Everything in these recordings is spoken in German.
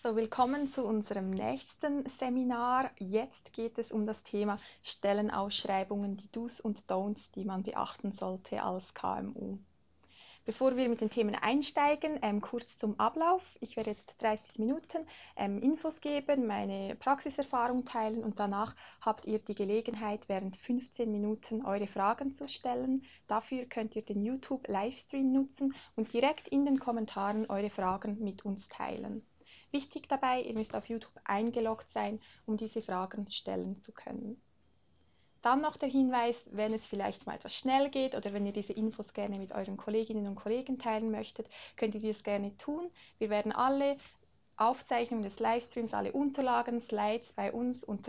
So, willkommen zu unserem nächsten Seminar. Jetzt geht es um das Thema Stellenausschreibungen, die Do's und Don'ts, die man beachten sollte als KMU. Bevor wir mit den Themen einsteigen, kurz zum Ablauf. Ich werde jetzt 30 Minuten Infos geben, meine Praxiserfahrung teilen und danach habt ihr die Gelegenheit, während 15 Minuten eure Fragen zu stellen. Dafür könnt ihr den YouTube-Livestream nutzen und direkt in den Kommentaren eure Fragen mit uns teilen. Wichtig dabei, ihr müsst auf YouTube eingeloggt sein, um diese Fragen stellen zu können. Dann noch der Hinweis, wenn es vielleicht mal etwas schnell geht oder wenn ihr diese Infos gerne mit euren Kolleginnen und Kollegen teilen möchtet, könnt ihr das gerne tun. Wir werden alle Aufzeichnungen des Livestreams, alle Unterlagen, Slides bei uns unter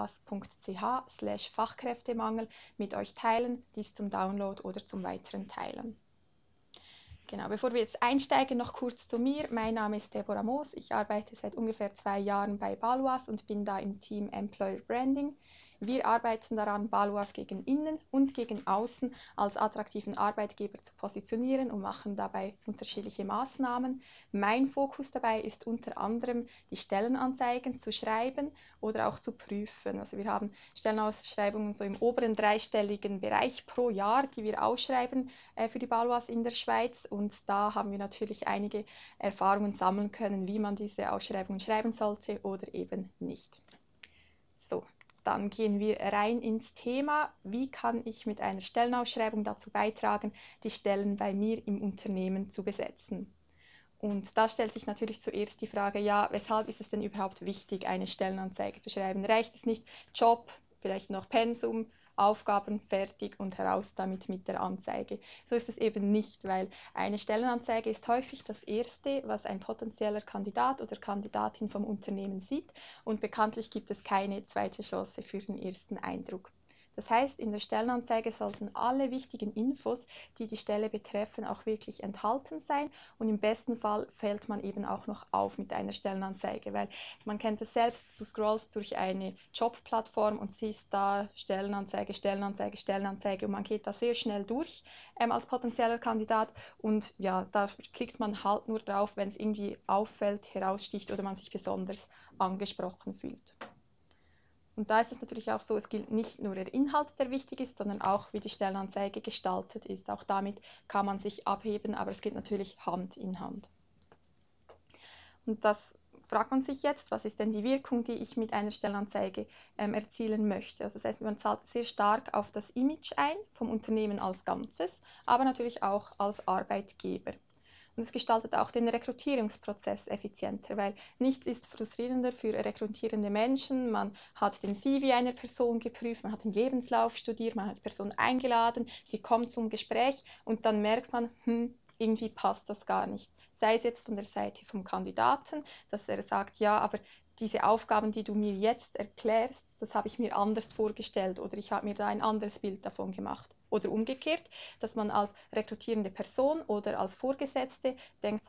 baloise.ch/Fachkräftemangel mit euch teilen, dies zum Download oder zum weiteren Teilen. Genau, bevor wir jetzt einsteigen, noch kurz zu mir. Mein Name ist Deborah Moos. Ich arbeite seit ungefähr 2 Jahren bei Baloise und bin da im Team Employer Branding. Wir arbeiten daran, Baloise gegen innen und gegen außen als attraktiven Arbeitgeber zu positionieren und machen dabei unterschiedliche Maßnahmen. Mein Fokus dabei ist unter anderem, die Stellenanzeigen zu schreiben oder auch zu prüfen. Also wir haben Stellenausschreibungen so im oberen dreistelligen Bereich pro Jahr, die wir ausschreiben für die Baloise in der Schweiz. Und da haben wir natürlich einige Erfahrungen sammeln können, wie man diese Ausschreibungen schreiben sollte oder eben nicht. So. Dann gehen wir rein ins Thema, wie kann ich mit einer Stellenausschreibung dazu beitragen, die Stellen bei mir im Unternehmen zu besetzen. Und da stellt sich natürlich zuerst die Frage, ja, weshalb ist es denn überhaupt wichtig, eine Stellenanzeige zu schreiben? Reicht es nicht, Job, vielleicht noch Pensum, Aufgaben fertig und heraus damit mit der Anzeige? So ist es eben nicht, weil eine Stellenanzeige ist häufig das Erste, was ein potenzieller Kandidat oder Kandidatin vom Unternehmen sieht, und bekanntlich gibt es keine zweite Chance für den ersten Eindruck. Das heißt, in der Stellenanzeige sollten alle wichtigen Infos, die die Stelle betreffen, auch wirklich enthalten sein, und im besten Fall fällt man eben auch noch auf mit einer Stellenanzeige, weil man kennt es selbst, du scrollst durch eine Jobplattform und siehst da Stellenanzeige, Stellenanzeige, Stellenanzeige und man geht da sehr schnell durch als potenzieller Kandidat, und ja, da klickt man halt nur drauf, wenn es irgendwie auffällt, heraussticht oder man sich besonders angesprochen fühlt. Und da ist es natürlich auch so, es gilt nicht nur der Inhalt, der wichtig ist, sondern auch, wie die Stellenanzeige gestaltet ist. Auch damit kann man sich abheben, aber es geht natürlich Hand in Hand. Und das fragt man sich jetzt, was ist denn die Wirkung, die ich mit einer Stellenanzeige erzielen möchte. Also das heißt, man zahlt sehr stark auf das Image ein vom Unternehmen als Ganzes, aber natürlich auch als Arbeitgeber. Und es gestaltet auch den Rekrutierungsprozess effizienter, weil nichts ist frustrierender für rekrutierende Menschen. Man hat den CV einer Person geprüft, man hat den Lebenslauf studiert, man hat die Person eingeladen, sie kommt zum Gespräch und dann merkt man, irgendwie passt das gar nicht. Sei es jetzt von der Seite vom Kandidaten, dass er sagt, ja, aber diese Aufgaben, die du mir jetzt erklärst, das habe ich mir anders vorgestellt oder ich habe mir da ein anderes Bild davon gemacht. Oder umgekehrt, dass man als rekrutierende Person oder als Vorgesetzte denkt,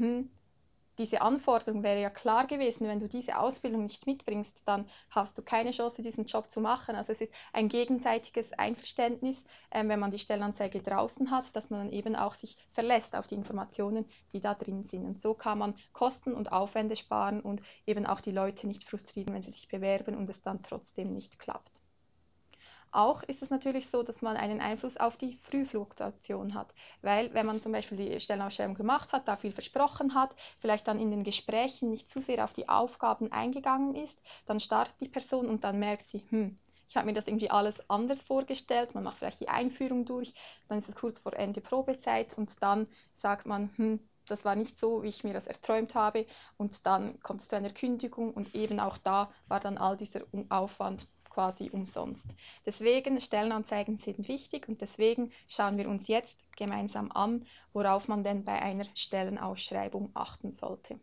diese Anforderung wäre ja klar gewesen, wenn du diese Ausbildung nicht mitbringst, dann hast du keine Chance, diesen Job zu machen. Also es ist ein gegenseitiges Einverständnis, wenn man die Stellenanzeige draußen hat, dass man dann eben auch sich verlässt auf die Informationen, die da drin sind. Und so kann man Kosten und Aufwände sparen und eben auch die Leute nicht frustrieren, wenn sie sich bewerben und es dann trotzdem nicht klappt. Auch ist es natürlich so, dass man einen Einfluss auf die Frühfluktuation hat, weil wenn man zum Beispiel die Stellenausschreibung gemacht hat, da viel versprochen hat, vielleicht dann in den Gesprächen nicht zu sehr auf die Aufgaben eingegangen ist, dann startet die Person und dann merkt sie, ich habe mir das irgendwie alles anders vorgestellt, man macht vielleicht die Einführung durch, dann ist es kurz vor Ende Probezeit und dann sagt man, das war nicht so, wie ich mir das erträumt habe, und dann kommt es zu einer Kündigung und eben auch da war dann all dieser Aufwand quasi umsonst. Deswegen, Stellenanzeigen sind wichtig und deswegen schauen wir uns jetzt gemeinsam an, worauf man denn bei einer Stellenausschreibung achten sollte.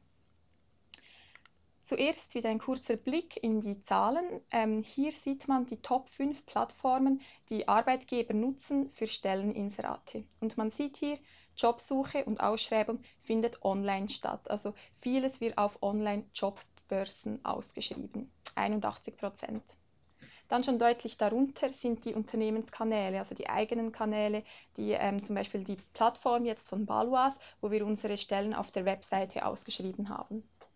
Zuerst wieder ein kurzer Blick in die Zahlen. Hier sieht man die Top 5 Plattformen, die Arbeitgeber nutzen für Stelleninserate. Und man sieht hier, Jobsuche und Ausschreibung findet online statt. Also vieles wird auf Online-Jobbörsen ausgeschrieben, 81%. Dann schon deutlich darunter sind die Unternehmenskanäle, also die eigenen Kanäle, die zum Beispiel die Plattform jetzt von Baloise, wo wir unsere Stellen auf der Webseite ausgeschrieben haben.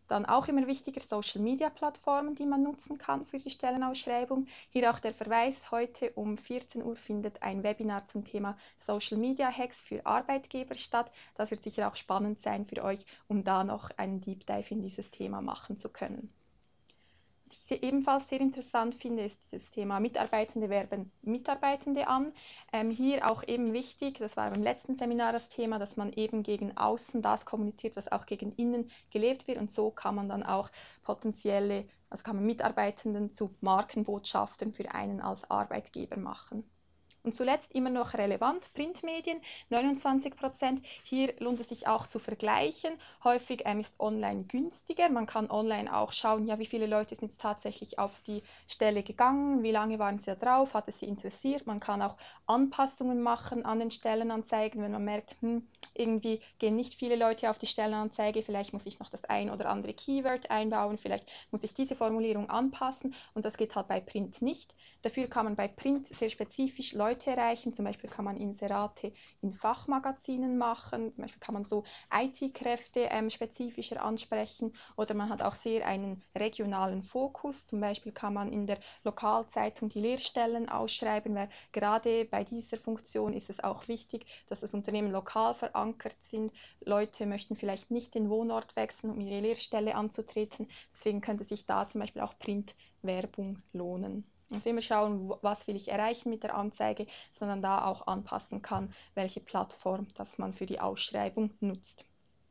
Dann auch immer wichtiger Social-Media-Plattformen, die man nutzen kann für die Stellenausschreibung. Hier auch der Verweis, heute um 14 Uhr findet ein Webinar zum Thema Social-Media-Hacks für Arbeitgeber statt. Das wird sicher auch spannend sein für euch, um da noch einen Deep Dive in dieses Thema machen zu können. Was ich ebenfalls sehr interessant finde, ist dieses Thema Mitarbeitende werben Mitarbeitende an. Hier auch eben wichtig, das war beim letzten Seminar das Thema, dass man eben gegen außen das kommuniziert, was auch gegen innen gelebt wird, und so kann man dann auch kann man Mitarbeitenden zu Markenbotschaftern für einen als Arbeitgeber machen. Und zuletzt immer noch relevant, Printmedien, 29%. Hier lohnt es sich auch zu vergleichen. Häufig ist online günstiger. Man kann online auch schauen, ja, wie viele Leute sind jetzt tatsächlich auf die Stelle gegangen, wie lange waren sie da drauf, hat es sie interessiert. Man kann auch Anpassungen machen an den Stellenanzeigen, wenn man merkt, irgendwie gehen nicht viele Leute auf die Stellenanzeige, vielleicht muss ich noch das ein oder andere Keyword einbauen, vielleicht muss ich diese Formulierung anpassen, und das geht halt bei Print nicht. Dafür kann man bei Print sehr spezifisch Leute erreichen, zum Beispiel kann man Inserate in Fachmagazinen machen, zum Beispiel kann man so IT-Kräfte spezifischer ansprechen, oder man hat auch sehr einen regionalen Fokus, zum Beispiel kann man in der Lokalzeitung die Lehrstellen ausschreiben, weil gerade bei dieser Funktion ist es auch wichtig, dass das Unternehmen lokal verankert sind. Leute möchten vielleicht nicht den Wohnort wechseln, um ihre Lehrstelle anzutreten, deswegen könnte sich da zum Beispiel auch Printwerbung lohnen. Also immer schauen, was will ich erreichen mit der Anzeige, sondern da auch anpassen kann, welche Plattform das man für die Ausschreibung nutzt.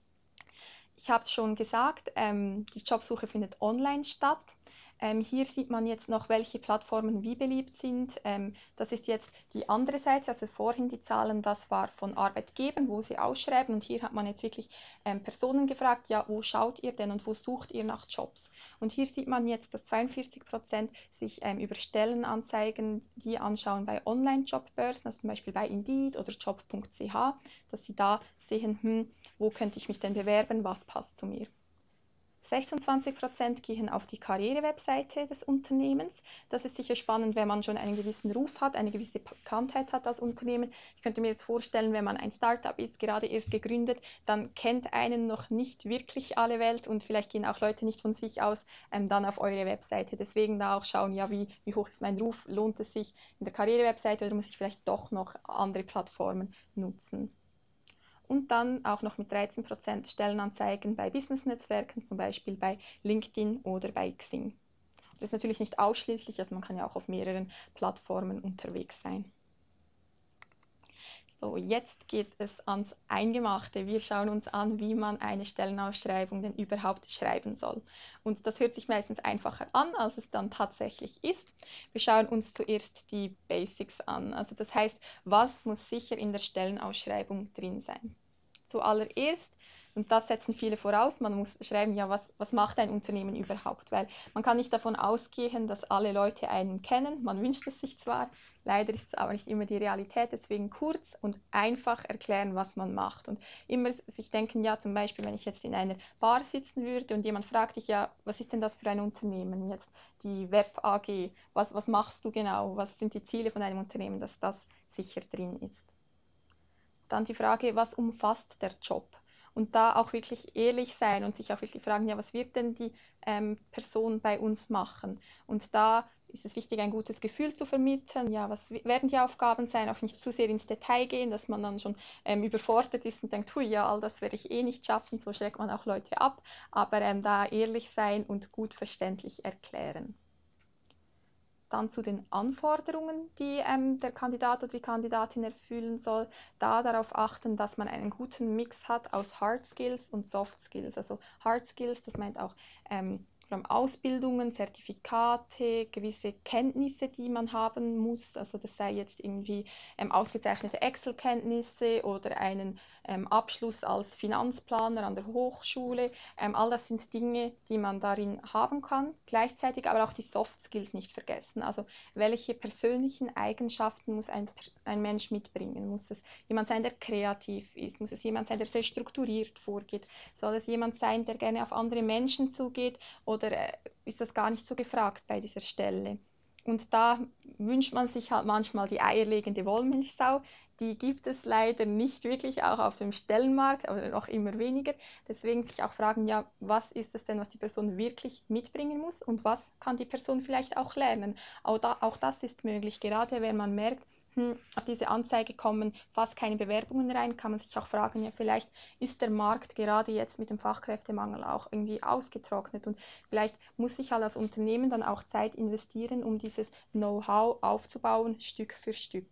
Ich habe es schon gesagt, die Jobsuche findet online statt. Hier sieht man jetzt noch, welche Plattformen wie beliebt sind. Das ist jetzt die andere Seite, also vorhin die Zahlen, das war von Arbeitgebern, wo sie ausschreiben, und hier hat man jetzt wirklich Personen gefragt, ja, wo schaut ihr denn und wo sucht ihr nach Jobs? Und hier sieht man jetzt, dass 42% sich über Stellenanzeigen die anschauen bei Online-Jobbörsen, also zum Beispiel bei Indeed oder job.ch, dass sie da sehen, wo könnte ich mich denn bewerben, was passt zu mir. 26% gehen auf die Karriere-Webseite des Unternehmens. Das ist sicher spannend, wenn man schon einen gewissen Ruf hat, eine gewisse Bekanntheit hat als Unternehmen. Ich könnte mir jetzt vorstellen, wenn man ein Startup ist, gerade erst gegründet, dann kennt einen noch nicht wirklich alle Welt, und vielleicht gehen auch Leute nicht von sich aus dann auf eure Webseite. Deswegen da auch schauen, ja, wie hoch ist mein Ruf, lohnt es sich in der Karriere-Webseite oder muss ich vielleicht doch noch andere Plattformen nutzen. Und dann auch noch mit 13% Stellenanzeigen bei Business-Netzwerken, zum Beispiel bei LinkedIn oder bei Xing. Das ist natürlich nicht ausschließlich, also man kann ja auch auf mehreren Plattformen unterwegs sein. So, jetzt geht es ans Eingemachte. Wir schauen uns an, wie man eine Stellenausschreibung denn überhaupt schreiben soll. Und das hört sich meistens einfacher an, als es dann tatsächlich ist. Wir schauen uns zuerst die Basics an. Also das heißt, was muss sicher in der Stellenausschreibung drin sein? Zuallererst, und das setzen viele voraus, man muss schreiben, ja, was macht ein Unternehmen überhaupt? Weil man kann nicht davon ausgehen, dass alle Leute einen kennen. Man wünscht es sich zwar, leider ist es aber nicht immer die Realität, deswegen kurz und einfach erklären, was man macht. Und immer sich denken, ja, zum Beispiel, wenn ich jetzt in einer Bar sitzen würde und jemand fragt dich, ja, was ist denn das für ein Unternehmen? Jetzt die Web AG, was machst du genau? Was sind die Ziele von einem Unternehmen, dass das sicher drin ist? Dann die Frage, was umfasst der Job? Und da auch wirklich ehrlich sein und sich auch wirklich fragen, ja, was wird denn die Person bei uns machen? Und da ist es wichtig, ein gutes Gefühl zu vermitteln. Ja, was werden die Aufgaben sein? Auch nicht zu sehr ins Detail gehen, dass man dann schon überfordert ist und denkt, hui, ja, all das werde ich eh nicht schaffen. So schreckt man auch Leute ab. Aber da ehrlich sein und gut verständlich erklären. Dann zu den Anforderungen, die der Kandidat oder die Kandidatin erfüllen soll. Da darauf achten, dass man einen guten Mix hat aus Hard Skills und Soft Skills. Also Hard Skills, das meint auch vor allem Ausbildungen, Zertifikate, gewisse Kenntnisse, die man haben muss. Also das sei jetzt irgendwie ausgezeichnete Excel-Kenntnisse oder einen Abschluss als Finanzplaner an der Hochschule. All das sind Dinge, die man darin haben kann. Gleichzeitig aber auch die Soft Skills nicht vergessen. Also welche persönlichen Eigenschaften muss ein Mensch mitbringen? Muss es jemand sein, der kreativ ist? Muss es jemand sein, der sehr strukturiert vorgeht? Soll es jemand sein, der gerne auf andere Menschen zugeht? Oder ist das gar nicht so gefragt bei dieser Stelle? Und da wünscht man sich halt manchmal die eierlegende Wollmilchsau. Die gibt es leider nicht wirklich, auch auf dem Stellenmarkt, oder noch immer weniger. Deswegen sich auch fragen, ja, was ist es denn, was die Person wirklich mitbringen muss und was kann die Person vielleicht auch lernen. Auch das ist möglich, gerade wenn man merkt, auf diese Anzeige kommen fast keine Bewerbungen rein, kann man sich auch fragen, ja, vielleicht ist der Markt gerade jetzt mit dem Fachkräftemangel auch irgendwie ausgetrocknet und vielleicht muss ich halt als Unternehmen dann auch Zeit investieren, um dieses Know-how aufzubauen, Stück für Stück.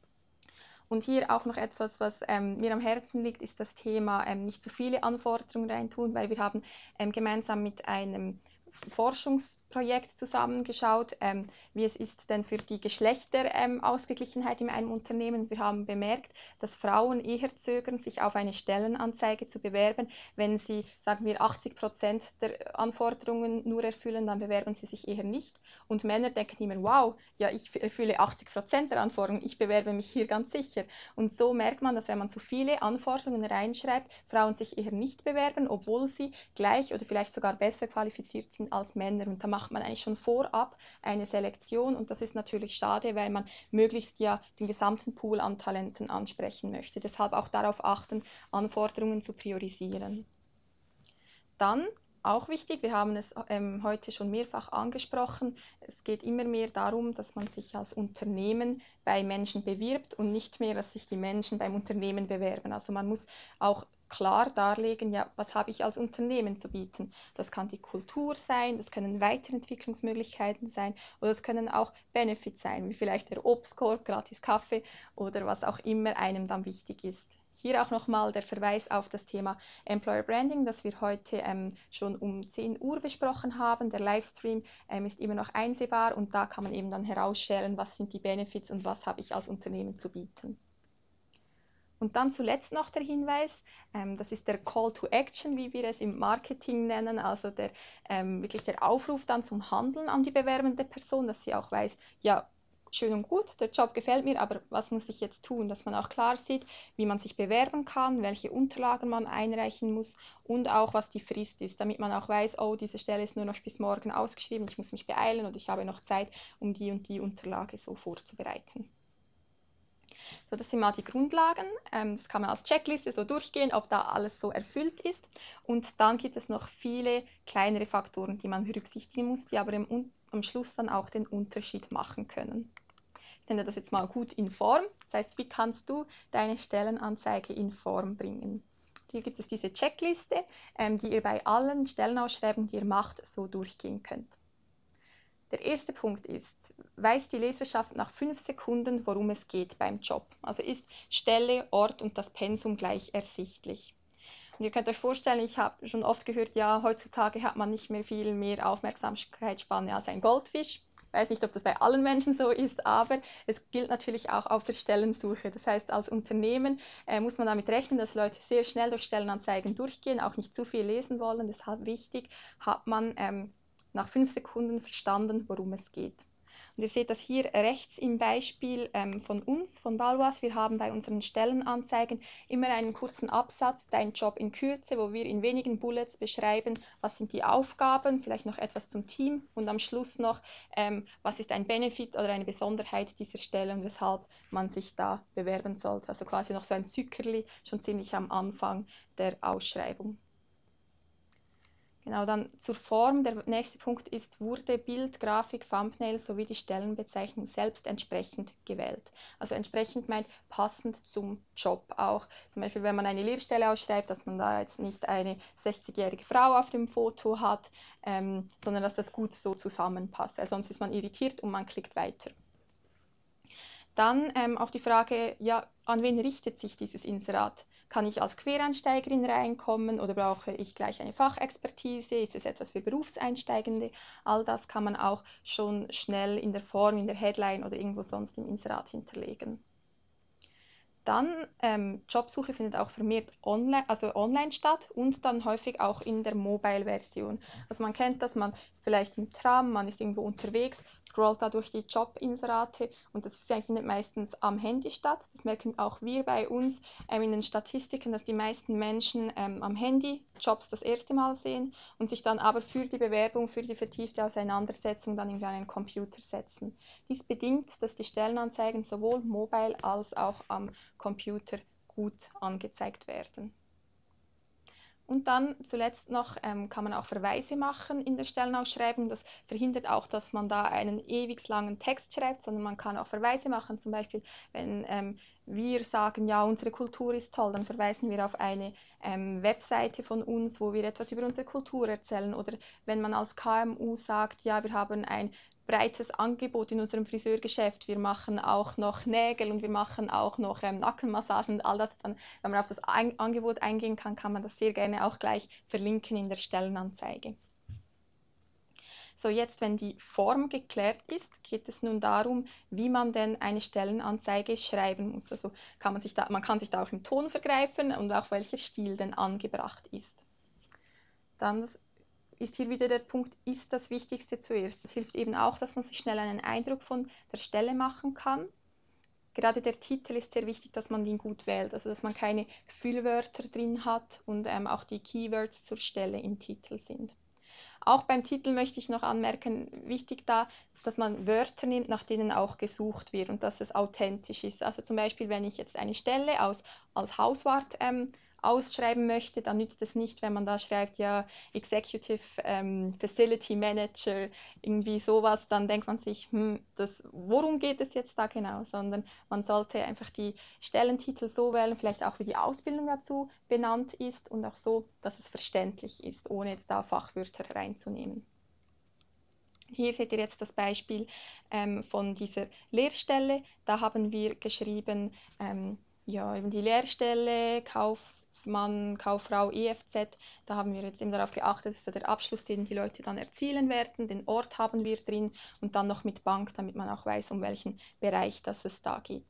Und hier auch noch etwas, was mir am Herzen liegt, ist das Thema nicht zu viele Anforderungen reintun, weil wir haben gemeinsam mit einem Forschungsprojekt zusammengeschaut, wie es ist denn für die Geschlechterausgeglichenheit in einem Unternehmen. Wir haben bemerkt, dass Frauen eher zögern, sich auf eine Stellenanzeige zu bewerben. Wenn sie, sagen wir, 80% der Anforderungen nur erfüllen, dann bewerben sie sich eher nicht. Und Männer denken immer, wow, ja, ich erfülle 80% der Anforderungen, ich bewerbe mich hier ganz sicher. Und so merkt man, dass wenn man zu viele Anforderungen reinschreibt, Frauen sich eher nicht bewerben, obwohl sie gleich oder vielleicht sogar besser qualifiziert sind als Männer. Und da macht man eigentlich schon vorab eine Selektion und das ist natürlich schade, weil man möglichst ja den gesamten Pool an Talenten ansprechen möchte. Deshalb auch darauf achten, Anforderungen zu priorisieren. Dann auch wichtig, wir haben es heute schon mehrfach angesprochen, es geht immer mehr darum, dass man sich als Unternehmen bei Menschen bewirbt und nicht mehr, dass sich die Menschen beim Unternehmen bewerben. Also man muss auch klar darlegen, ja, was habe ich als Unternehmen zu bieten. Das kann die Kultur sein, das können Weiterentwicklungsmöglichkeiten sein oder es können auch Benefits sein, wie vielleicht der Obstkorb, gratis Kaffee oder was auch immer einem dann wichtig ist. Hier auch nochmal der Verweis auf das Thema Employer Branding, das wir heute schon um 10 Uhr besprochen haben. Der Livestream ist immer noch einsehbar und da kann man eben dann herausstellen, was sind die Benefits und was habe ich als Unternehmen zu bieten. Und dann zuletzt noch der Hinweis, das ist der Call to Action, wie wir es im Marketing nennen, also wirklich der Aufruf dann zum Handeln an die bewerbende Person, dass sie auch weiß, ja, schön und gut, der Job gefällt mir, aber was muss ich jetzt tun, dass man auch klar sieht, wie man sich bewerben kann, welche Unterlagen man einreichen muss und auch was die Frist ist, damit man auch weiß, oh, diese Stelle ist nur noch bis morgen ausgeschrieben, ich muss mich beeilen und ich habe noch Zeit, um die und die Unterlage so vorzubereiten. So, das sind mal die Grundlagen. Das kann man als Checkliste so durchgehen, ob da alles so erfüllt ist. Und dann gibt es noch viele kleinere Faktoren, die man berücksichtigen muss, die aber am Schluss dann auch den Unterschied machen können. Ich nenne das jetzt mal gut in Form. Das heißt, wie kannst du deine Stellenanzeige in Form bringen? Hier gibt es diese Checkliste, die ihr bei allen Stellenausschreibungen, die ihr macht, so durchgehen könnt. Der erste Punkt ist, weiß die Leserschaft nach 5 Sekunden, worum es geht beim Job. Also ist Stelle, Ort und das Pensum gleich ersichtlich. Und ihr könnt euch vorstellen, ich habe schon oft gehört, ja, heutzutage hat man nicht mehr viel mehr Aufmerksamkeitsspanne als ein Goldfisch. Ich weiß nicht, ob das bei allen Menschen so ist, aber es gilt natürlich auch auf der Stellensuche. Das heißt, als Unternehmen muss man damit rechnen, dass Leute sehr schnell durch Stellenanzeigen durchgehen, auch nicht zu viel lesen wollen. Deshalb wichtig, hat man nach 5 Sekunden verstanden, worum es geht. Und ihr seht das hier rechts im Beispiel von uns, von Baloise. Wir haben bei unseren Stellenanzeigen immer einen kurzen Absatz, dein Job in Kürze, wo wir in wenigen Bullets beschreiben, was sind die Aufgaben, vielleicht noch etwas zum Team und am Schluss noch, was ist ein Benefit oder eine Besonderheit dieser Stelle und weshalb man sich da bewerben sollte. Also quasi noch so ein Zückerli, schon ziemlich am Anfang der Ausschreibung. Genau, dann zur Form. Der nächste Punkt ist, wurde Bild, Grafik, Thumbnail sowie die Stellenbezeichnung selbst entsprechend gewählt. Also entsprechend meint passend zum Job auch. Zum Beispiel, wenn man eine Lehrstelle ausschreibt, dass man da jetzt nicht eine 60-jährige Frau auf dem Foto hat, sondern dass das gut so zusammenpasst. Sonst ist man irritiert und man klickt weiter. Dann auch die Frage, ja, an wen richtet sich dieses Inserat? Kann ich als Quereinsteigerin reinkommen oder brauche ich gleich eine Fachexpertise? Ist es etwas für Berufseinsteigende? All das kann man auch schon schnell in der Form, in der Headline oder irgendwo sonst im Inserat hinterlegen. Dann Jobsuche findet auch vermehrt online statt und dann häufig auch in der Mobile-Version. Also man kennt das, man ist vielleicht im Tram, man ist irgendwo unterwegs, scrollt da durch die Jobinserate und das findet meistens am Handy statt. Das merken auch wir bei uns in den Statistiken, dass die meisten Menschen am Handy Jobs das erste Mal sehen und sich dann aber für die Bewerbung, für die vertiefte Auseinandersetzung dann irgendwie an einen Computer setzen. Dies bedingt, dass die Stellenanzeigen sowohl mobile als auch am Computer gut angezeigt werden. Und dann zuletzt noch kann man auch Verweise machen in der Stellenausschreibung. Das verhindert auch, dass man da einen ewig langen Text schreibt, sondern man kann auch Verweise machen. Zum Beispiel, wenn wir sagen, ja, unsere Kultur ist toll, dann verweisen wir auf eine Webseite von uns, wo wir etwas über unsere Kultur erzählen. Oder wenn man als KMU sagt, ja, wir haben ein breites Angebot in unserem Friseurgeschäft. Wir machen auch noch Nägel und wir machen auch noch Nackenmassagen und all das. Dann, wenn man auf das Angebot eingehen kann, kann man das sehr gerne auch gleich verlinken in der Stellenanzeige. So, jetzt, wenn die Form geklärt ist, geht es nun darum, wie man denn eine Stellenanzeige schreiben muss. Also man kann sich da auch im Ton vergreifen und auch welcher Stil denn angebracht ist. Dann ist hier wieder der Punkt, ist das Wichtigste zuerst. Das hilft eben auch, dass man sich schnell einen Eindruck von der Stelle machen kann. Gerade der Titel ist sehr wichtig, dass man ihn gut wählt, also dass man keine Füllwörter drin hat und auch die Keywords zur Stelle im Titel sind. Auch beim Titel möchte ich noch anmerken, wichtig da, dass man Wörter nimmt, nach denen auch gesucht wird und dass es authentisch ist. Also zum Beispiel, wenn ich jetzt eine Stelle als Hauswart ausschreiben möchte, dann nützt es nicht, wenn man da schreibt, ja, Executive Facility Manager, irgendwie sowas, dann denkt man sich, worum geht es jetzt da genau? Sondern man sollte einfach die Stellentitel so wählen, vielleicht auch wie die Ausbildung dazu benannt ist und auch so, dass es verständlich ist, ohne jetzt da Fachwörter reinzunehmen. Hier seht ihr jetzt das Beispiel von dieser Lehrstelle. Da haben wir geschrieben, ja, eben die Lehrstelle, Kaufmann, Kauffrau, EFZ. Da haben wir jetzt eben darauf geachtet, dass der Abschluss, den die Leute dann erzielen werden, den Ort haben wir drin und dann noch mit Bank, damit man auch weiß, um welchen Bereich das es da geht.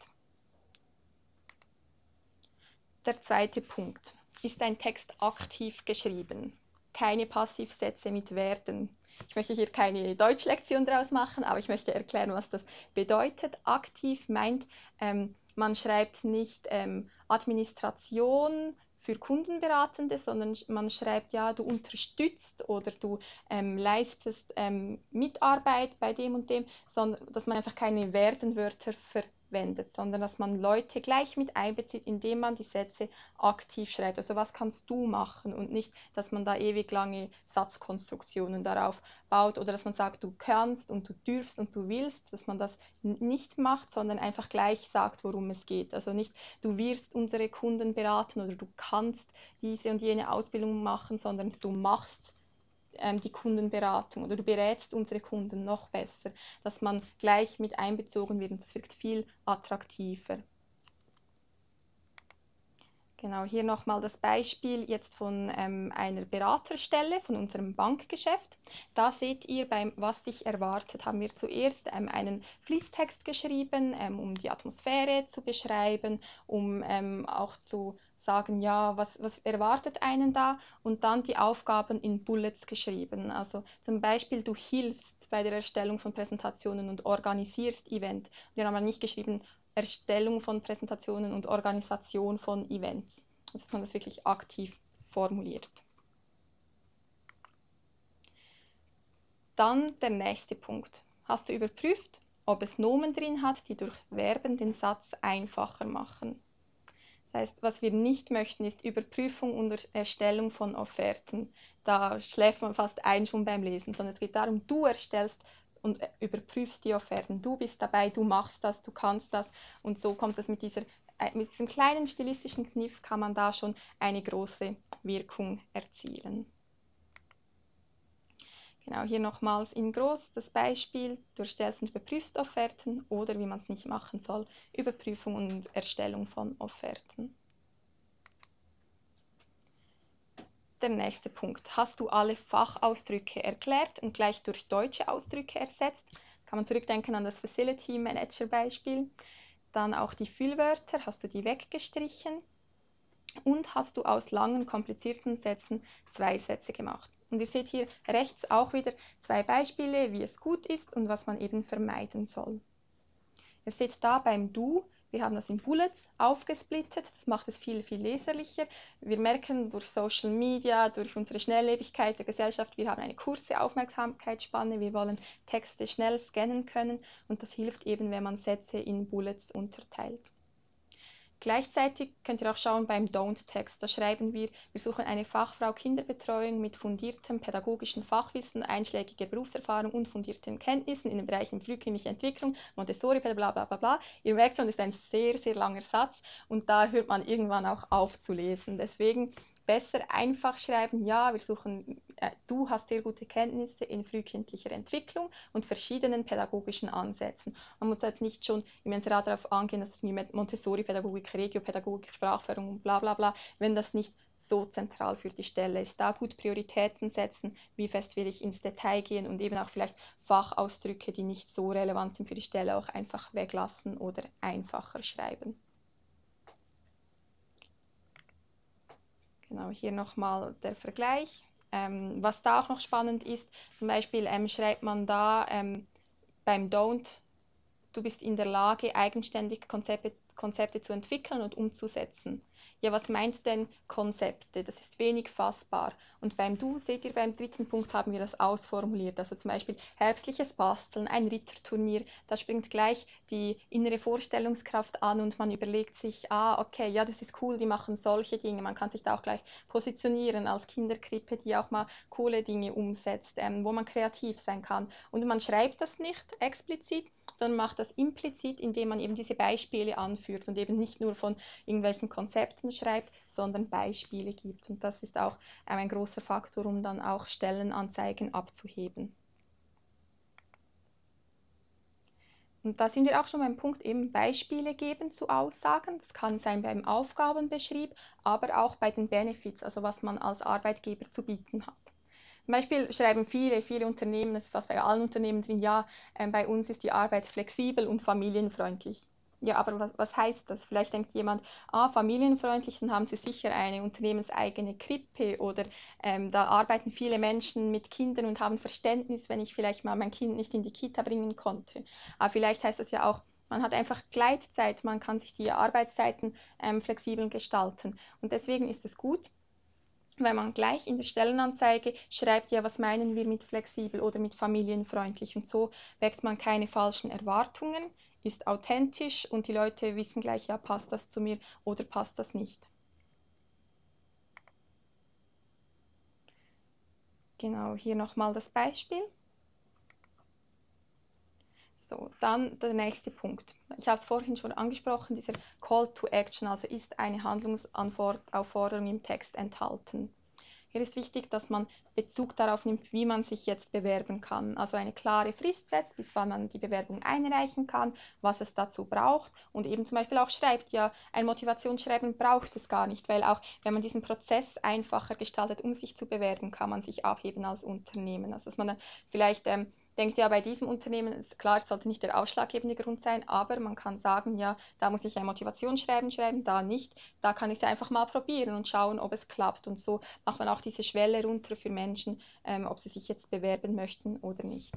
Der zweite Punkt. Ist ein Text aktiv geschrieben? Keine Passivsätze mit werden. Ich möchte hier keine Deutschlektion draus machen, aber ich möchte erklären, was das bedeutet. Aktiv meint, man schreibt nicht Administration für Kundenberatende, sondern man schreibt, ja, du unterstützt oder du leistest Mitarbeit bei dem und dem, sondern dass man einfach keine Werdenwörter verwendet, sondern dass man Leute gleich mit einbezieht, indem man die Sätze aktiv schreibt. Also was kannst du machen und nicht, dass man da ewig lange Satzkonstruktionen darauf baut oder dass man sagt, du kannst und du dürfst und du willst, dass man das nicht macht, sondern einfach gleich sagt, worum es geht. Also nicht, du wirst unsere Kunden beraten oder du kannst diese und jene Ausbildung machen, sondern du machst die Kundenberatung oder du berätst unsere Kunden noch besser, dass man gleich mit einbezogen wird und das wirkt viel attraktiver. Genau, hier nochmal das Beispiel jetzt von einer Beraterstelle, von unserem Bankgeschäft. Da seht ihr, beim Was dich erwartet, haben wir zuerst einen Fließtext geschrieben, um die Atmosphäre zu beschreiben, um auch zu sagen, ja, was erwartet einen da und dann die Aufgaben in Bullets geschrieben. Also zum Beispiel, du hilfst bei der Erstellung von Präsentationen und organisierst Events. Wir haben aber nicht geschrieben, Erstellung von Präsentationen und Organisation von Events. Also dass man das wirklich aktiv formuliert. Dann der nächste Punkt. Hast du überprüft, ob es Nomen drin hat, die durch Verben den Satz einfacher machen? Das heißt, was wir nicht möchten, ist Überprüfung und Erstellung von Offerten. Da schläft man fast ein schon beim Lesen, sondern es geht darum, du erstellst und überprüfst die Offerten. Du bist dabei, du machst das, du kannst das. Und so kommt es mit diesem kleinen stilistischen Kniff, kann man da schon eine große Wirkung erzielen. Genau, hier nochmals in groß das Beispiel, du erstellst und überprüfst Offerten oder wie man es nicht machen soll, Überprüfung und Erstellung von Offerten. Der nächste Punkt. Hast du alle Fachausdrücke erklärt und gleich durch deutsche Ausdrücke ersetzt? Kann man zurückdenken an das Facility Manager Beispiel. Dann auch die Füllwörter, hast du die weggestrichen? Und hast du aus langen, komplizierten Sätzen 2 Sätze gemacht? Und ihr seht hier rechts auch wieder 2 Beispiele, wie es gut ist und was man eben vermeiden soll. Ihr seht da beim Du Wir haben das in Bullets aufgesplittet, das macht es viel, viel leserlicher. Wir merken durch Social Media, durch unsere Schnelllebigkeit der Gesellschaft, wir haben eine kurze Aufmerksamkeitsspanne, wir wollen Texte schnell scannen können und das hilft eben, wenn man Sätze in Bullets unterteilt. Gleichzeitig könnt ihr auch schauen beim Don't-Text. Da schreiben wir suchen eine Fachfrau Kinderbetreuung mit fundiertem pädagogischen Fachwissen, einschlägiger Berufserfahrung und fundierten Kenntnissen in den Bereichen frühkindliche Entwicklung, Montessori, bla bla bla bla. Ihr merkt schon, das ist ein sehr, sehr langer Satz und da hört man irgendwann auch auf zu lesen. Deswegen besser einfach schreiben, ja, du hast sehr gute Kenntnisse in frühkindlicher Entwicklung und verschiedenen pädagogischen Ansätzen. Man muss jetzt nicht schon im Inserat darauf angehen, dass es mit Montessori-Pädagogik, Regio-Pädagogik, Sprachförderung und bla bla bla, wenn das nicht so zentral für die Stelle ist. Da gut Prioritäten setzen, wie fest will ich ins Detail gehen und eben auch vielleicht Fachausdrücke, die nicht so relevant sind für die Stelle, auch einfach weglassen oder einfacher schreiben. Genau, hier nochmal der Vergleich. Was da auch noch spannend ist, zum Beispiel schreibt man da beim Don't, du bist in der Lage, eigenständig Konzepte zu entwickeln und umzusetzen. Ja, was meint denn Konzepte? Das ist wenig fassbar. Und beim Du, seht ihr, beim dritten Punkt haben wir das ausformuliert. Also zum Beispiel herbstliches Basteln, ein Ritterturnier, da springt gleich die innere Vorstellungskraft an und man überlegt sich, okay, ja, das ist cool, die machen solche Dinge. Man kann sich da auch gleich positionieren als Kinderkrippe, die auch mal coole Dinge umsetzt, wo man kreativ sein kann. Und man schreibt das nicht explizit, sondern macht das implizit, indem man eben diese Beispiele anführt und eben nicht nur von irgendwelchen Konzepten schreibt, sondern Beispiele gibt. Und das ist auch ein großer Faktor, um dann auch Stellenanzeigen abzuheben. Und da sind wir auch schon beim Punkt, eben Beispiele geben zu Aussagen. Das kann sein beim Aufgabenbeschrieb, aber auch bei den Benefits, also was man als Arbeitgeber zu bieten hat. Zum Beispiel schreiben viele Unternehmen, das ist fast bei allen Unternehmen drin, ja, bei uns ist die Arbeit flexibel und familienfreundlich. Ja, aber was heißt das? Vielleicht denkt jemand, familienfreundlich, dann haben sie sicher eine unternehmenseigene Krippe oder da arbeiten viele Menschen mit Kindern und haben Verständnis, wenn ich vielleicht mal mein Kind nicht in die Kita bringen konnte. Aber vielleicht heißt das ja auch, man hat einfach Gleitzeit, man kann sich die Arbeitszeiten flexibel gestalten. Und deswegen ist es gut, wenn man gleich in der Stellenanzeige schreibt, ja, was meinen wir mit flexibel oder mit familienfreundlich, und so weckt man keine falschen Erwartungen, ist authentisch und die Leute wissen gleich, ja, passt das zu mir oder passt das nicht. Genau, hier nochmal das Beispiel. So, dann der nächste Punkt. Ich habe es vorhin schon angesprochen, dieser Call to Action, also ist eine Handlungsaufforderung im Text enthalten. Hier ist wichtig, dass man Bezug darauf nimmt, wie man sich jetzt bewerben kann. Also eine klare Frist setzt, bis wann man die Bewerbung einreichen kann, was es dazu braucht und eben zum Beispiel auch schreibt, ja, ein Motivationsschreiben braucht es gar nicht, weil auch wenn man diesen Prozess einfacher gestaltet, um sich zu bewerben, kann man sich abheben als Unternehmen. Also dass man dann vielleicht denkt, ja, bei diesem Unternehmen ist klar, es sollte nicht der ausschlaggebende Grund sein, aber man kann sagen, ja, da muss ich ein Motivationsschreiben schreiben, da nicht. Da kann ich es einfach mal probieren und schauen, ob es klappt. Und so macht man auch diese Schwelle runter für Menschen, ob sie sich jetzt bewerben möchten oder nicht.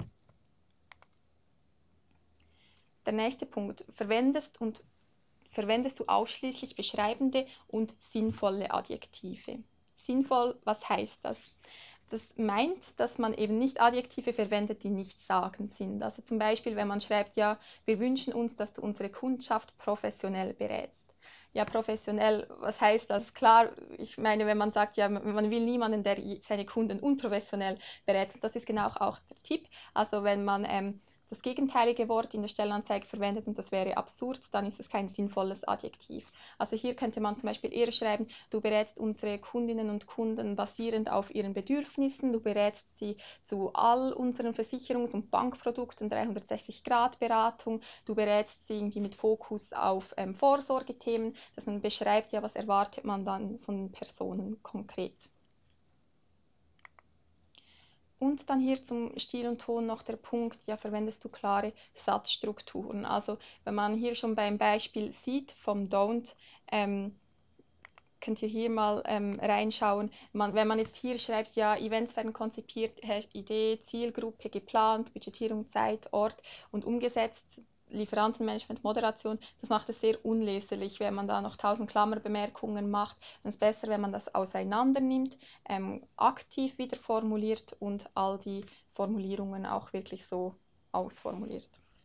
Der nächste Punkt, verwendest du ausschließlich beschreibende und sinnvolle Adjektive. Sinnvoll, was heißt das? Das meint, dass man eben nicht Adjektive verwendet, die nichtssagend sind. Also zum Beispiel, wenn man schreibt, ja, wir wünschen uns, dass du unsere Kundschaft professionell berätst. Ja, professionell, was heißt das? Klar, ich meine, wenn man sagt, ja, man will niemanden, der seine Kunden unprofessionell berät, das ist genau auch der Tipp. Also wenn man das gegenteilige Wort in der Stellenanzeige verwendet und das wäre absurd, dann ist es kein sinnvolles Adjektiv. Also hier könnte man zum Beispiel eher schreiben, du berätst unsere Kundinnen und Kunden basierend auf ihren Bedürfnissen, du berätst sie zu all unseren Versicherungs- und Bankprodukten, 360-Grad-Beratung, du berätst sie irgendwie mit Fokus auf Vorsorgethemen, dass man beschreibt, ja, was erwartet man dann von Personen konkret. Und dann hier zum Stil und Ton noch der Punkt, ja, verwendest du klare Satzstrukturen. Also wenn man hier schon beim Beispiel sieht vom Don't, könnt ihr hier mal reinschauen. Wenn man jetzt hier schreibt, ja, Events werden konzipiert, Idee, Zielgruppe, geplant, Budgetierung, Zeit, Ort und umgesetzt, Lieferantenmanagement, Moderation, das macht es sehr unleserlich, wenn man da noch 1000 Klammerbemerkungen macht. Dann ist es besser, wenn man das auseinander nimmt, aktiv wieder formuliert und all die Formulierungen auch wirklich so ausformuliert.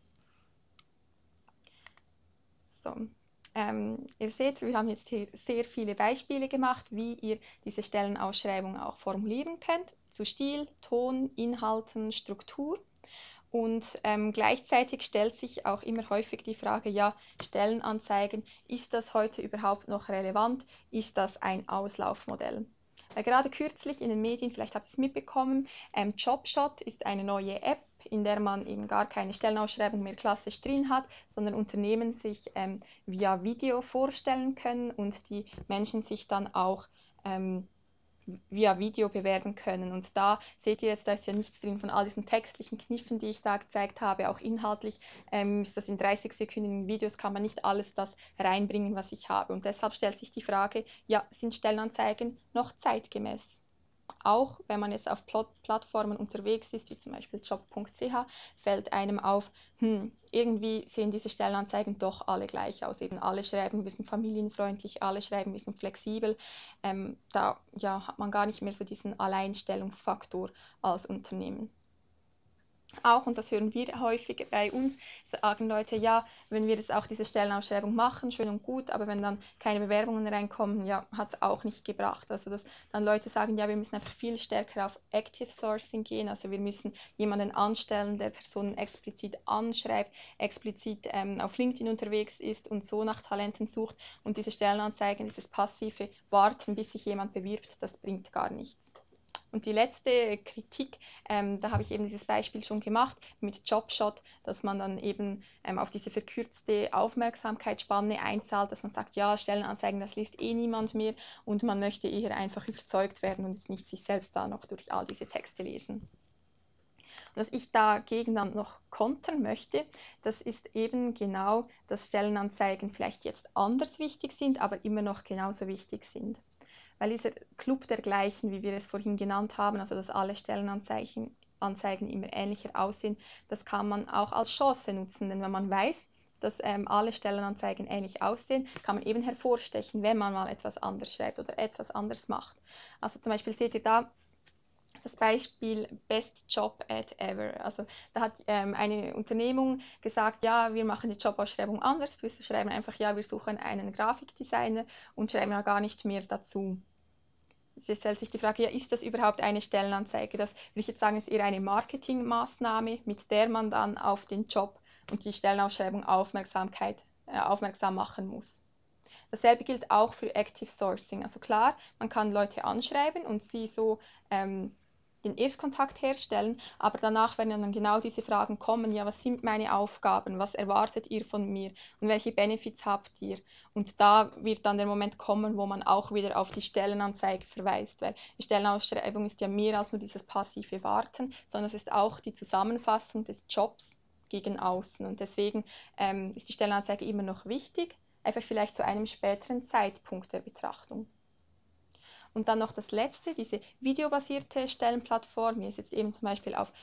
So. Ihr seht, wir haben jetzt hier sehr viele Beispiele gemacht, wie ihr diese Stellenausschreibung auch formulieren könnt, zu Stil, Ton, Inhalten, Struktur. Und gleichzeitig stellt sich auch immer häufig die Frage, ja, Stellenanzeigen, ist das heute überhaupt noch relevant? Ist das ein Auslaufmodell? Gerade kürzlich in den Medien, vielleicht habt ihr es mitbekommen, JobShot ist eine neue App, in der man eben gar keine Stellenausschreibung mehr klassisch drin hat, sondern Unternehmen sich via Video vorstellen können und die Menschen sich dann auch via Video bewerben können. Und da seht ihr jetzt, da ist ja nichts drin von all diesen textlichen Kniffen, die ich da gezeigt habe. Auch inhaltlich ist das in 30-sekündigen Videos, kann man nicht alles das reinbringen, was ich habe. Und deshalb stellt sich die Frage, ja, sind Stellenanzeigen noch zeitgemäß? Auch wenn man jetzt auf Plattformen unterwegs ist, wie zum Beispiel job.ch, fällt einem auf, irgendwie sehen diese Stellenanzeigen doch alle gleich aus. Eben alle schreiben, wir sind familienfreundlich, alle schreiben, wir sind flexibel. Da ja, hat man gar nicht mehr so diesen Alleinstellungsfaktor als Unternehmen. Auch, und das hören wir häufig bei uns, sagen Leute, ja, wenn wir jetzt auch diese Stellenausschreibung machen, schön und gut, aber wenn dann keine Bewerbungen reinkommen, ja, hat es auch nicht gebracht. Also dass dann Leute sagen, ja, wir müssen einfach viel stärker auf Active Sourcing gehen, also wir müssen jemanden anstellen, der Personen explizit anschreibt, explizit auf LinkedIn unterwegs ist und so nach Talenten sucht, und diese Stellenanzeigen, dieses passive Warten, bis sich jemand bewirbt, das bringt gar nichts. Und die letzte Kritik, da habe ich eben dieses Beispiel schon gemacht mit JobShot, dass man dann eben auf diese verkürzte Aufmerksamkeitsspanne einzahlt, dass man sagt, ja, Stellenanzeigen, das liest eh niemand mehr, und man möchte eher einfach überzeugt werden und nicht sich selbst da noch durch all diese Texte lesen. Und was ich dagegen dann noch kontern möchte, das ist eben genau, dass Stellenanzeigen vielleicht jetzt anders wichtig sind, aber immer noch genauso wichtig sind. Weil dieser Club dergleichen, wie wir es vorhin genannt haben, also dass alle Stellenanzeigen immer ähnlicher aussehen, das kann man auch als Chance nutzen. Denn wenn man weiß, dass alle Stellenanzeigen ähnlich aussehen, kann man eben hervorstechen, wenn man mal etwas anders schreibt oder etwas anders macht. Also zum Beispiel seht ihr da das Beispiel Best Job Ad Ever. Also da hat eine Unternehmung gesagt, ja, wir machen die Jobausschreibung anders. Wir schreiben einfach, ja, wir suchen einen Grafikdesigner und schreiben da gar nicht mehr dazu. Jetzt stellt sich die Frage, ja, ist das überhaupt eine Stellenanzeige? Das würde ich jetzt sagen, ist eher eine Marketingmaßnahme, mit der man dann auf den Job und die Stellenausschreibung aufmerksam machen muss. Dasselbe gilt auch für Active Sourcing. Also klar, man kann Leute anschreiben und sie so den Erstkontakt herstellen, aber danach werden dann genau diese Fragen kommen, ja, was sind meine Aufgaben, was erwartet ihr von mir und welche Benefits habt ihr? Und da wird dann der Moment kommen, wo man auch wieder auf die Stellenanzeige verweist, weil die Stellenausschreibung ist ja mehr als nur dieses passive Warten, sondern es ist auch die Zusammenfassung des Jobs gegen außen, und deswegen ist die Stellenanzeige immer noch wichtig, einfach vielleicht zu einem späteren Zeitpunkt der Betrachtung. Und dann noch das letzte, diese videobasierte Stellenplattform, wie es jetzt eben zum Beispiel auf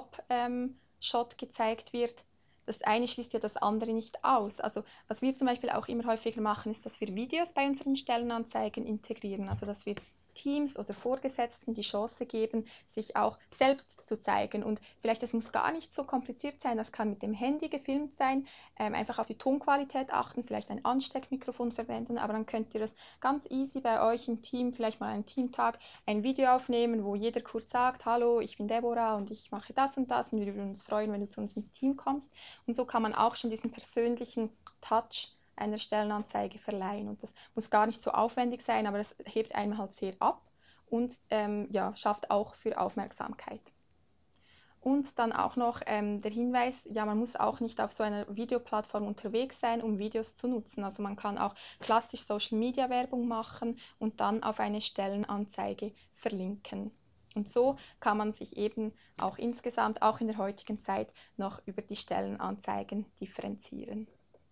JobShot gezeigt wird. Das eine schließt ja das andere nicht aus. Also was wir zum Beispiel auch immer häufiger machen, ist, dass wir Videos bei unseren Stellenanzeigen integrieren. Also dass wir Teams oder Vorgesetzten die Chance geben, sich auch selbst zu zeigen. Und vielleicht, das muss gar nicht so kompliziert sein, das kann mit dem Handy gefilmt sein, einfach auf die Tonqualität achten, vielleicht ein Ansteckmikrofon verwenden, aber dann könnt ihr das ganz easy bei euch im Team, vielleicht mal einen Teamtag, ein Video aufnehmen, wo jeder kurz sagt, hallo, ich bin Deborah und ich mache das und das und wir würden uns freuen, wenn du zu uns ins Team kommst. Und so kann man auch schon diesen persönlichen Touch einer Stellenanzeige verleihen. Und das muss gar nicht so aufwendig sein, aber das hebt einem halt sehr ab und ja, schafft auch für Aufmerksamkeit. Und dann auch noch der Hinweis, ja, man muss auch nicht auf so einer Videoplattform unterwegs sein, um Videos zu nutzen. Also man kann auch klassisch Social Media Werbung machen und dann auf eine Stellenanzeige verlinken. Und so kann man sich eben auch insgesamt, auch in der heutigen Zeit, noch über die Stellenanzeigen differenzieren.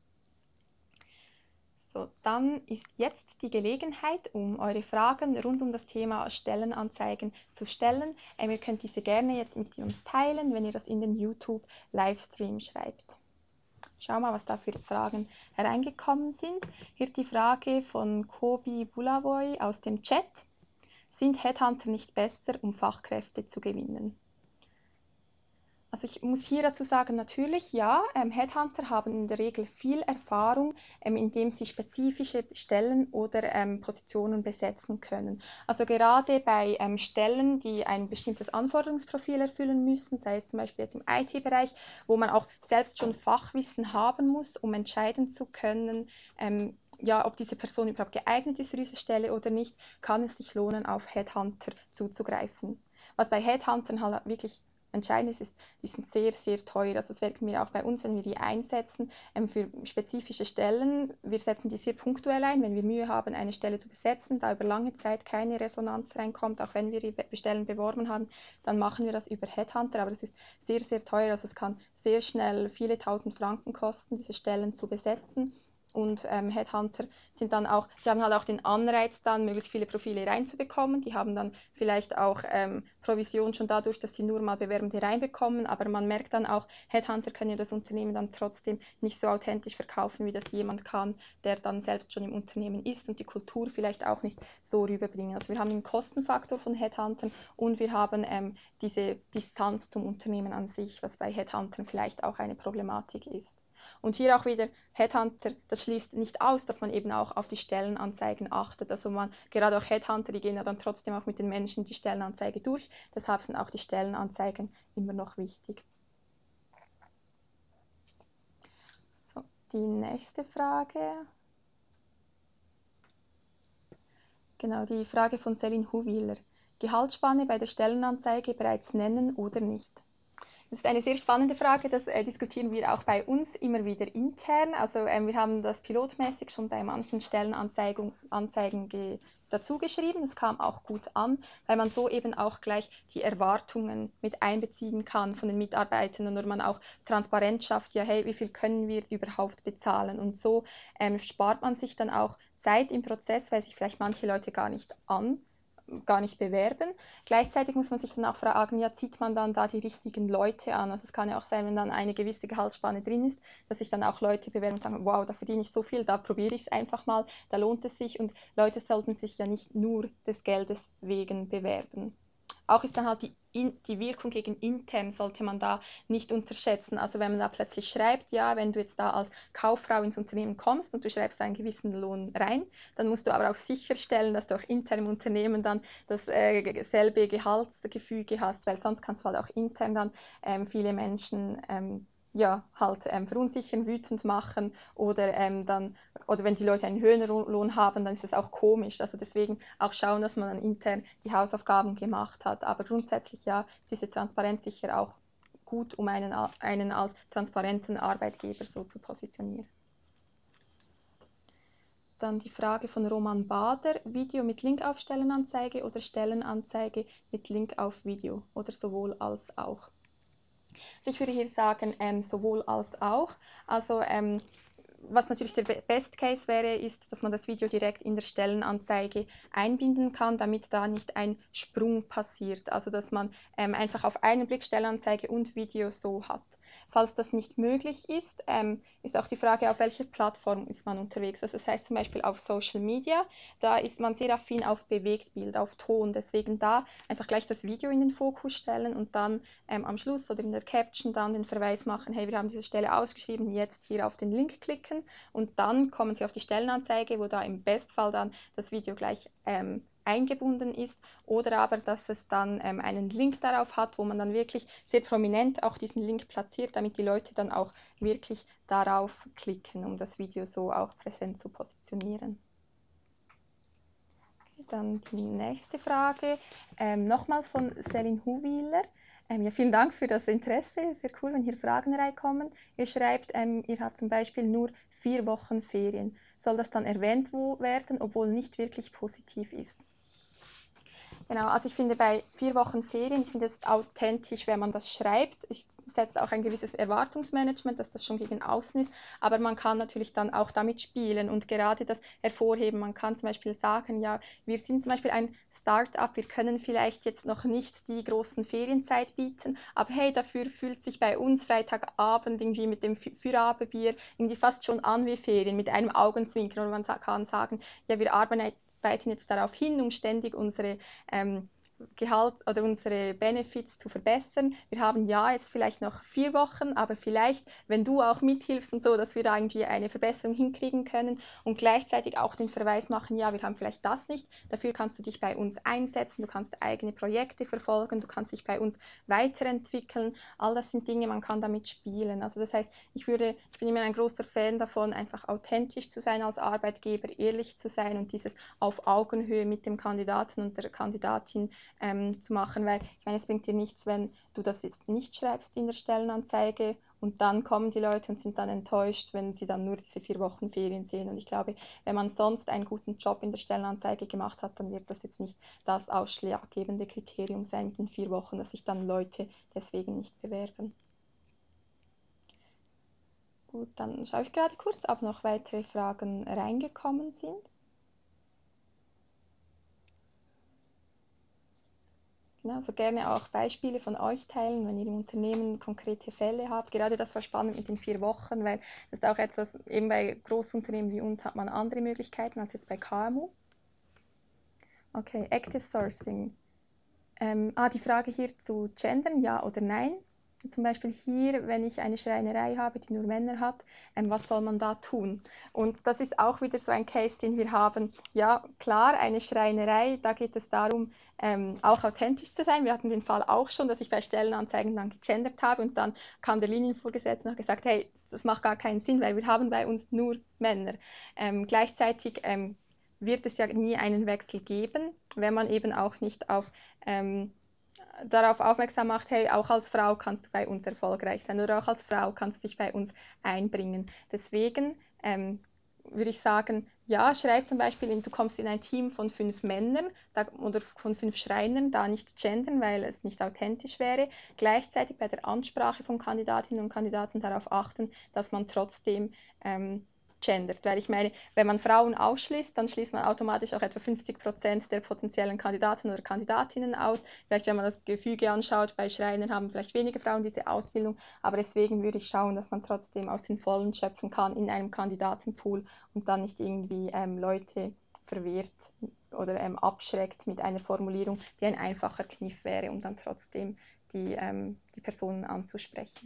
So, dann ist jetzt die Gelegenheit, um eure Fragen rund um das Thema Stellenanzeigen zu stellen. Ihr könnt diese gerne jetzt mit uns teilen, wenn ihr das in den YouTube-Livestream schreibt. schau mal, was da für Fragen hereingekommen sind. Hier die Frage von Kobi Bulavoy aus dem Chat. Sind Headhunter nicht besser, um Fachkräfte zu gewinnen? Also ich muss hier dazu sagen, natürlich ja, Headhunter haben in der Regel viel Erfahrung, indem sie spezifische Stellen oder Positionen besetzen können. Also gerade bei Stellen, die ein bestimmtes Anforderungsprofil erfüllen müssen, sei es zum Beispiel jetzt im IT-Bereich, wo man auch selbst schon Fachwissen haben muss, um entscheiden zu können, ja, ob diese Person überhaupt geeignet ist für diese Stelle oder nicht, kann es sich lohnen, auf Headhunter zuzugreifen. Was bei Headhuntern halt wirklich entscheidend ist, die sind sehr, sehr teuer. Also das merken wir auch bei uns, wenn wir die einsetzen für spezifische Stellen. Wir setzen die sehr punktuell ein, wenn wir Mühe haben, eine Stelle zu besetzen, da über lange Zeit keine Resonanz reinkommt, auch wenn wir die Stellen beworben haben, dann machen wir das über Headhunter, aber das ist sehr, sehr teuer. Also es kann sehr schnell viele tausend Franken kosten, diese Stellen zu besetzen. Und Headhunter sind dann auch, die haben halt auch den Anreiz, dann möglichst viele Profile reinzubekommen. Die haben dann vielleicht auch Provision schon dadurch, dass sie nur mal Bewerbende reinbekommen. Aber man merkt dann auch, Headhunter können ja das Unternehmen dann trotzdem nicht so authentisch verkaufen, wie das jemand kann, der dann selbst schon im Unternehmen ist und die Kultur vielleicht auch nicht so rüberbringen. Also wir haben den Kostenfaktor von Headhuntern und wir haben diese Distanz zum Unternehmen an sich, was bei Headhuntern vielleicht auch eine Problematik ist. Und hier auch wieder Headhunter, das schließt nicht aus, dass man eben auch auf die Stellenanzeigen achtet. Also gerade auch Headhunter, die gehen ja dann trotzdem auch mit den Menschen die Stellenanzeige durch. Deshalb sind auch die Stellenanzeigen immer noch wichtig. So, die nächste Frage. Genau, die Frage von Celine Huwiler. Gehaltsspanne bei der Stellenanzeige bereits nennen oder nicht? Das ist eine sehr spannende Frage, das diskutieren wir auch bei uns immer wieder intern. Also wir haben das pilotmäßig schon bei manchen Stellenanzeigen dazu geschrieben. Es kam auch gut an, weil man so eben auch gleich die Erwartungen mit einbeziehen kann von den Mitarbeitern und man auch Transparenz schafft, ja hey, wie viel können wir überhaupt bezahlen? Und so spart man sich dann auch Zeit im Prozess, weil sich vielleicht manche Leute gar nicht bewerben. Gleichzeitig muss man sich dann auch fragen, ja, zieht man dann da die richtigen Leute an? Also es kann ja auch sein, wenn dann eine gewisse Gehaltsspanne drin ist, dass sich dann auch Leute bewerben und sagen, wow, da verdiene ich so viel, da probiere ich es einfach mal, da lohnt es sich. Und Leute sollten sich ja nicht nur des Geldes wegen bewerben. Auch ist dann halt die Wirkung gegen intern sollte man da nicht unterschätzen. Also wenn man da plötzlich schreibt, ja, wenn du jetzt da als Kauffrau ins Unternehmen kommst und du schreibst einen gewissen Lohn rein, dann musst du aber auch sicherstellen, dass du auch intern im Unternehmen dann dasselbe Gehaltsgefüge hast, weil sonst kannst du halt auch intern dann viele Menschen ja, halt verunsichern, wütend machen oder oder wenn die Leute einen höheren Lohn haben, dann ist das auch komisch. Also deswegen auch schauen, dass man dann intern die Hausaufgaben gemacht hat. Aber grundsätzlich ja, ist diese Transparenz sicher auch gut, um einen als transparenten Arbeitgeber so zu positionieren. Dann die Frage von Roman Bader, Video mit Link auf Stellenanzeige oder Stellenanzeige mit Link auf Video oder sowohl als auch. Ich würde hier sagen, sowohl als auch. Also was natürlich der Best Case wäre, ist, dass man das Video direkt in der Stellenanzeige einbinden kann, damit da nicht ein Sprung passiert. Also dass man einfach auf einen Blick Stellenanzeige und Video so hat. Falls das nicht möglich ist, ist auch die Frage, auf welcher Plattform ist man unterwegs. Also das heißt zum Beispiel auf Social Media, da ist man sehr affin auf Bewegtbild, auf Ton. Deswegen da einfach gleich das Video in den Fokus stellen und dann am Schluss oder in der Caption dann den Verweis machen, hey, wir haben diese Stelle ausgeschrieben, jetzt hier auf den Link klicken und dann kommen Sie auf die Stellenanzeige, wo da im Bestfall dann das Video gleich eingebunden ist oder aber, dass es dann einen Link darauf hat, wo man dann wirklich sehr prominent auch diesen Link platziert, damit die Leute dann auch wirklich darauf klicken, um das Video so auch präsent zu positionieren. Okay, dann die nächste Frage, nochmals von Celine Huwiler. Ja, vielen Dank für das Interesse, sehr cool, wenn hier Fragen reinkommen. Ihr schreibt, ihr habt zum Beispiel nur 4 Wochen Ferien. Soll das dann erwähnt werden, obwohl nicht wirklich positiv ist? Genau, also ich finde bei 4 Wochen Ferien, ich finde es authentisch, wenn man das schreibt. Ich setze auch ein gewisses Erwartungsmanagement, dass das schon gegen außen ist, aber man kann natürlich dann auch damit spielen und gerade das hervorheben. Man kann zum Beispiel sagen, ja, wir sind zum Beispiel ein Start-up, wir können vielleicht jetzt noch nicht die großen Ferienzeit bieten, aber hey, dafür fühlt sich bei uns Freitagabend irgendwie mit dem Feierabendbier irgendwie fast schon an wie Ferien, mit einem Augenzwinkern und man kann sagen, ja, wir arbeiten jetzt darauf hin, um ständig unsere Gehalt oder unsere Benefits zu verbessern. Wir haben ja jetzt vielleicht noch 4 Wochen, aber vielleicht, wenn du auch mithilfst und so, dass wir da irgendwie eine Verbesserung hinkriegen können und gleichzeitig auch den Verweis machen, ja, wir haben vielleicht das nicht, dafür kannst du dich bei uns einsetzen, du kannst eigene Projekte verfolgen, du kannst dich bei uns weiterentwickeln. All das sind Dinge, man kann damit spielen. Also das heißt, ich bin immer ein großer Fan davon, einfach authentisch zu sein als Arbeitgeber, ehrlich zu sein und dieses auf Augenhöhe mit dem Kandidaten und der Kandidatin zu machen, weil ich meine, es bringt dir nichts, wenn du das jetzt nicht schreibst in der Stellenanzeige und dann kommen die Leute und sind dann enttäuscht, wenn sie dann nur diese 4 Wochen Ferien sehen. Und ich glaube, wenn man sonst einen guten Job in der Stellenanzeige gemacht hat, dann wird das jetzt nicht das ausschlaggebende Kriterium sein mit den 4 Wochen, dass sich dann Leute deswegen nicht bewerben. Gut, dann schaue ich gerade kurz, ob noch weitere Fragen reingekommen sind. Genau, also gerne auch Beispiele von euch teilen, wenn ihr im Unternehmen konkrete Fälle habt. Gerade das war spannend mit den 4 Wochen, weil das ist auch etwas, eben bei Großunternehmen wie uns hat man andere Möglichkeiten als jetzt bei KMU. Okay, Active Sourcing. Die Frage hier zu Gendern, ja oder nein. Zum Beispiel hier, wenn ich eine Schreinerei habe, die nur Männer hat, was soll man da tun? Und das ist auch wieder so ein Case, den wir haben. Ja, klar, eine Schreinerei, da geht es darum, auch authentisch zu sein. Wir hatten den Fall auch schon, dass ich bei Stellenanzeigen dann gegendert habe und dann kam der Linienvorgesetzte und hat gesagt, hey, das macht gar keinen Sinn, weil wir haben bei uns nur Männer. Gleichzeitig wird es ja nie einen Wechsel geben, wenn man eben auch nicht darauf aufmerksam macht, hey, auch als Frau kannst du bei uns erfolgreich sein oder auch als Frau kannst du dich bei uns einbringen. Deswegen würde ich sagen, ja, schreib zum Beispiel, du kommst in ein Team von 5 Männern oder von 5 Schreinern, da nicht gendern, weil es nicht authentisch wäre. Gleichzeitig bei der Ansprache von Kandidatinnen und Kandidaten darauf achten, dass man trotzdem gendert. Weil ich meine, wenn man Frauen ausschließt, dann schließt man automatisch auch etwa 50% der potenziellen Kandidaten oder Kandidatinnen aus. Vielleicht, wenn man das Gefüge anschaut, bei Schreinern haben vielleicht weniger Frauen diese Ausbildung, aber deswegen würde ich schauen, dass man trotzdem aus den Vollen schöpfen kann in einem Kandidatenpool und dann nicht irgendwie Leute verwirrt oder abschreckt mit einer Formulierung, die ein einfacher Kniff wäre, um dann trotzdem die Personen anzusprechen.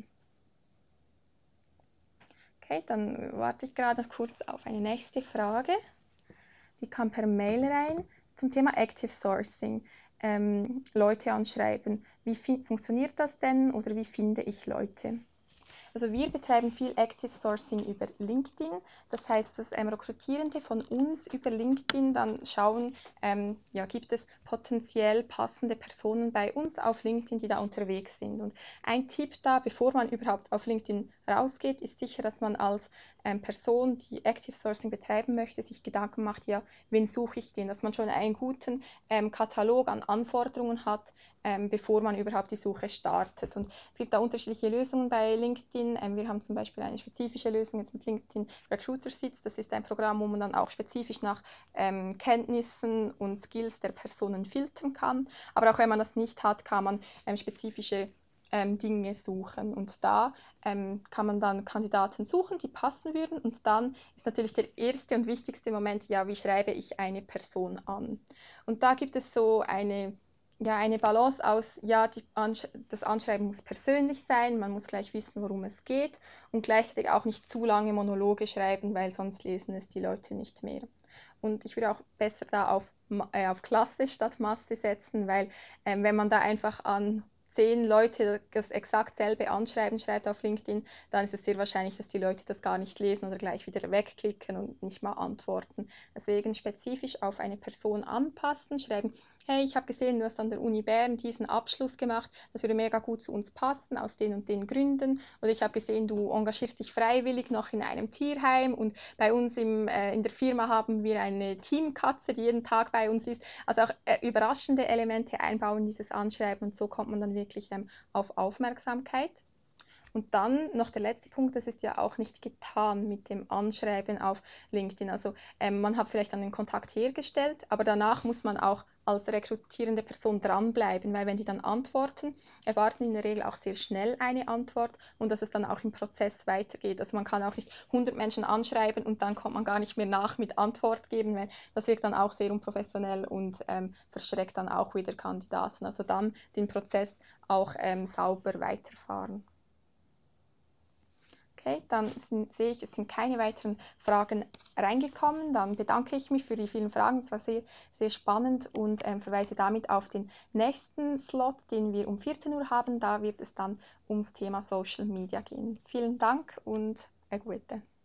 Okay, dann warte ich gerade noch kurz auf eine nächste Frage. Die kam per Mail rein zum Thema Active Sourcing. Leute anschreiben. Wie funktioniert das denn oder wie finde ich Leute? Also wir betreiben viel Active Sourcing über LinkedIn. Das heißt, dass Rekrutierende von uns über LinkedIn dann schauen, gibt es potenziell passende Personen bei uns auf LinkedIn, die da unterwegs sind. Und ein Tipp da, bevor man überhaupt auf LinkedIn rausgeht, ist sicher, dass man als Person, die Active Sourcing betreiben möchte, sich Gedanken macht, ja, wen suche ich denn? Dass man schon einen guten Katalog an Anforderungen hat, bevor man überhaupt die Suche startet. Und es gibt da unterschiedliche Lösungen bei LinkedIn. Wir haben zum Beispiel eine spezifische Lösung jetzt mit LinkedIn Recruiter Seats. Das ist ein Programm, wo man dann auch spezifisch nach Kenntnissen und Skills der Personen filtern kann. Aber auch wenn man das nicht hat, kann man spezifische Dinge suchen. Und da kann man dann Kandidaten suchen, die passen würden. Und dann ist natürlich der erste und wichtigste Moment, ja, wie schreibe ich eine Person an? Und da gibt es so eine Balance aus, ja, das Anschreiben muss persönlich sein, man muss gleich wissen, worum es geht und gleichzeitig auch nicht zu lange Monologe schreiben, weil sonst lesen es die Leute nicht mehr. Und ich würde auch besser da auf Klasse statt Masse setzen, weil wenn man da einfach an 10 Leute das exakt selbe Anschreiben schreibt auf LinkedIn, dann ist es sehr wahrscheinlich, dass die Leute das gar nicht lesen oder gleich wieder wegklicken und nicht mal antworten. Deswegen spezifisch auf eine Person anpassen, schreiben, hey, ich habe gesehen, du hast an der Uni Bern diesen Abschluss gemacht, das würde mega gut zu uns passen, aus den und den Gründen. Oder ich habe gesehen, du engagierst dich freiwillig noch in einem Tierheim und bei uns in der Firma haben wir eine Teamkatze, die jeden Tag bei uns ist. Also auch überraschende Elemente einbauen, dieses Anschreiben, und so kommt man dann wirklich auf Aufmerksamkeit. Und dann noch der letzte Punkt, das ist ja auch nicht getan mit dem Anschreiben auf LinkedIn. Also man hat vielleicht dann den Kontakt hergestellt, aber danach muss man auch als rekrutierende Person dranbleiben, weil wenn die dann antworten, erwarten in der Regel auch sehr schnell eine Antwort und dass es dann auch im Prozess weitergeht. Also man kann auch nicht 100 Menschen anschreiben und dann kommt man gar nicht mehr nach mit Antwort geben, weil das wirkt dann auch sehr unprofessionell und verschreckt dann auch wieder Kandidaten. Also dann den Prozess auch sauber weiterfahren. Okay, dann sehe ich, es sind keine weiteren Fragen reingekommen. Dann bedanke ich mich für die vielen Fragen. Es war sehr, sehr spannend und verweise damit auf den nächsten Slot, den wir um 14 Uhr haben. Da wird es dann ums Thema Social Media gehen. Vielen Dank und eine gute.